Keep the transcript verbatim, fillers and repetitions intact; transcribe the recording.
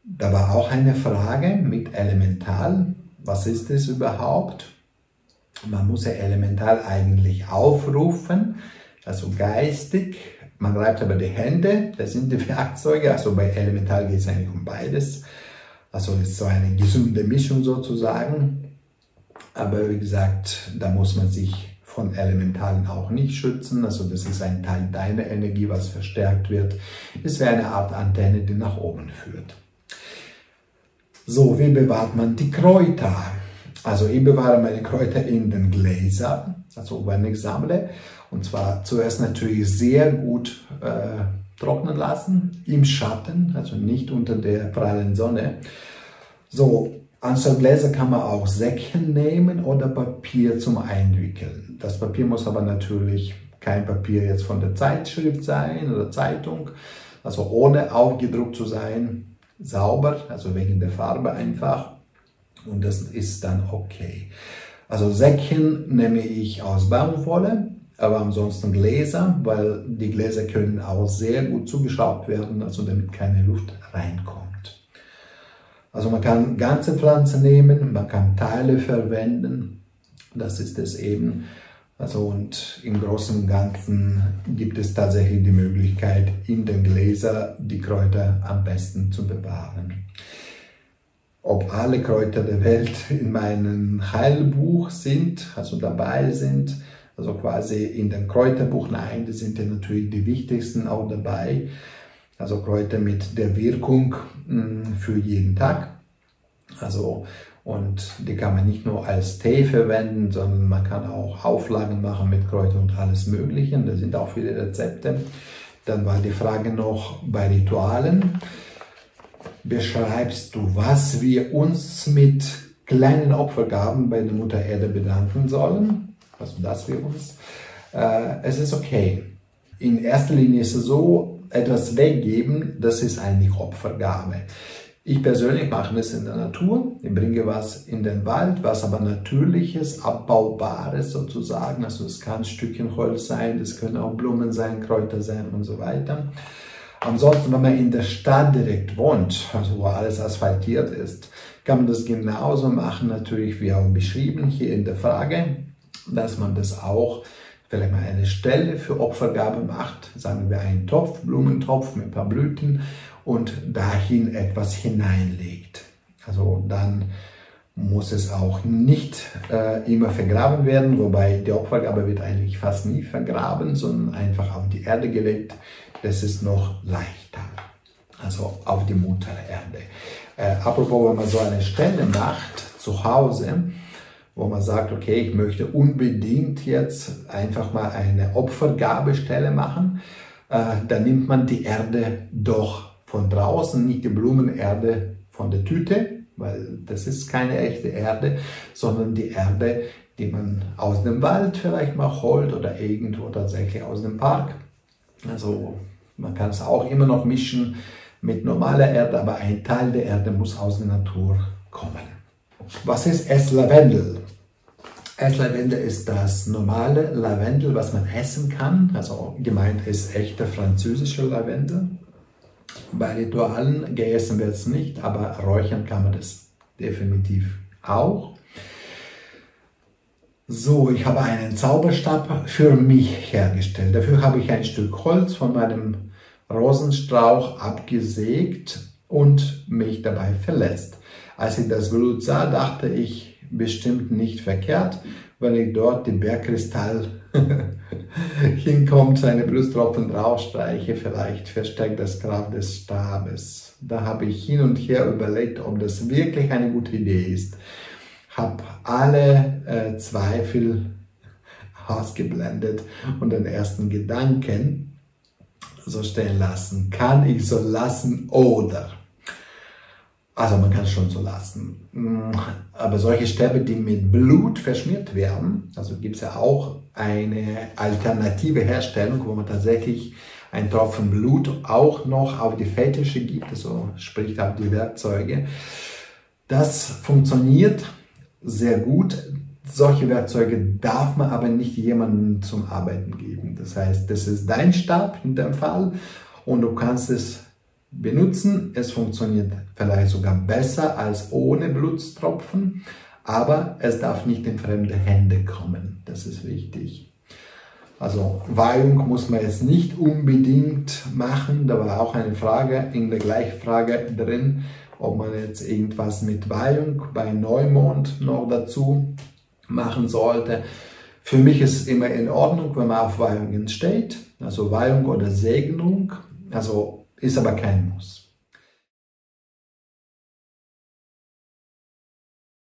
Da war auch eine Frage mit Elemental. Was ist es überhaupt? Man muss ja Elemental eigentlich aufrufen, also geistig. Man reibt aber die Hände, das sind die Werkzeuge. Also bei Elemental geht es eigentlich um beides. Also ist so eine gesunde Mischung sozusagen. Aber wie gesagt, da muss man sich von Elementalen auch nicht schützen. Also das ist ein Teil deiner Energie, was verstärkt wird. Es wäre eine Art Antenne, die nach oben führt. So, wie bewahrt man die Kräuter? Also ich bewahre meine Kräuter in den Gläsern, also wenn ich sammle. Und zwar zuerst natürlich sehr gut äh, trocknen lassen, im Schatten, also nicht unter der prallen Sonne. So, anstatt Gläser kann man auch Säckchen nehmen oder Papier zum Einwickeln. Das Papier muss aber natürlich kein Papier jetzt von der Zeitschrift sein oder Zeitung, also ohne aufgedruckt zu sein, sauber, also wegen der Farbe einfach. Und das ist dann okay. Also Säckchen nehme ich aus Baumwolle, aber ansonsten Gläser, weil die Gläser können auch sehr gut zugeschraubt werden, also damit keine Luft reinkommt. Also man kann ganze Pflanzen nehmen, man kann Teile verwenden, das ist es eben. Also und im Großen und Ganzen gibt es tatsächlich die Möglichkeit, in den Gläsern die Kräuter am besten zu bewahren. Ob alle Kräuter der Welt in meinem Heilbuch sind, also dabei sind, also quasi in dem Kräuterbuch, nein, die sind ja natürlich die wichtigsten auch dabei. Also Kräuter mit der Wirkung mh, für jeden Tag. Also, und die kann man nicht nur als Tee verwenden, sondern man kann auch Auflagen machen mit Kräutern und alles Mögliche. Da sind auch viele Rezepte. Dann war die Frage noch bei Ritualen. Beschreibst du, was wir uns mit kleinen Opfergaben bei der Mutter Erde bedanken sollen? Also dass wir uns, äh, es ist okay. In erster Linie ist es so, etwas weggeben, das ist eigentlich Opfergabe. Ich persönlich mache das in der Natur, ich bringe was in den Wald, was aber natürliches, abbaubares sozusagen, also es kann ein Stückchen Holz sein, es können auch Blumen sein, Kräuter sein und so weiter. Ansonsten, wenn man in der Stadt direkt wohnt, also wo alles asphaltiert ist, kann man das genauso machen, natürlich wie auch beschrieben hier in der Frage, dass man das auch vielleicht mal eine Stelle für Opfergabe macht, sagen wir einen Topf, Blumentopf mit ein paar Blüten und dahin etwas hineinlegt. Also dann muss es auch nicht äh, immer vergraben werden, wobei die Opfergabe wird eigentlich fast nie vergraben, sondern einfach auf die Erde gelegt. Das ist noch leichter, also auf die Mutter Erde. Äh, apropos, wenn man so eine Stelle macht zu Hause, wo man sagt, okay, ich möchte unbedingt jetzt einfach mal eine Opfergabestelle machen, äh, dann nimmt man die Erde doch von draußen, nicht die Blumenerde von der Tüte, weil das ist keine echte Erde, sondern die Erde, die man aus dem Wald vielleicht mal holt oder irgendwo tatsächlich aus dem Park. Also man kann es auch immer noch mischen mit normaler Erde, aber ein Teil der Erde muss aus der Natur kommen. Was ist Esslavendel? Esslavendel ist das normale Lavendel, was man essen kann. Also gemeint ist echter französischer Lavendel. Bei Ritualen gegessen wird es nicht, aber räuchern kann man das definitiv auch. So, ich habe einen Zauberstab für mich hergestellt. Dafür habe ich ein Stück Holz von meinem Rosenstrauch abgesägt und mich dabei verletzt. Als ich das Blut sah, dachte ich, bestimmt nicht verkehrt, wenn ich dort den Bergkristall hinkommt, seine Blutstropfen draufstreiche, vielleicht verstärkt das Kraft des Stabes. Da habe ich hin und her überlegt, ob das wirklich eine gute Idee ist. Habe alle äh, Zweifel ausgeblendet und den ersten Gedanken so stehen lassen. Kann ich so lassen oder? Also man kann es schon so lassen. Aber solche Stäbe, die mit Blut verschmiert werden, also gibt es ja auch eine alternative Herstellung, wo man tatsächlich einen Tropfen Blut auch noch auf die Fettische gibt, also sprich auf die Werkzeuge. Das funktioniert sehr gut. Solche Werkzeuge darf man aber nicht jemandem zum Arbeiten geben. Das heißt, das ist dein Stab in dem Fall und du kannst es benutzen. Es funktioniert vielleicht sogar besser als ohne Blutstropfen, aber es darf nicht in fremde Hände kommen. Das ist wichtig. Also Weihung muss man jetzt nicht unbedingt machen. Da war auch eine Frage in der gleichen Frage drin, ob man jetzt irgendwas mit Weihung bei Neumond noch dazu machen sollte. Für mich ist es immer in Ordnung, wenn man auf Weihungen steht, also Weihung oder Segnung, also ist aber kein Muss.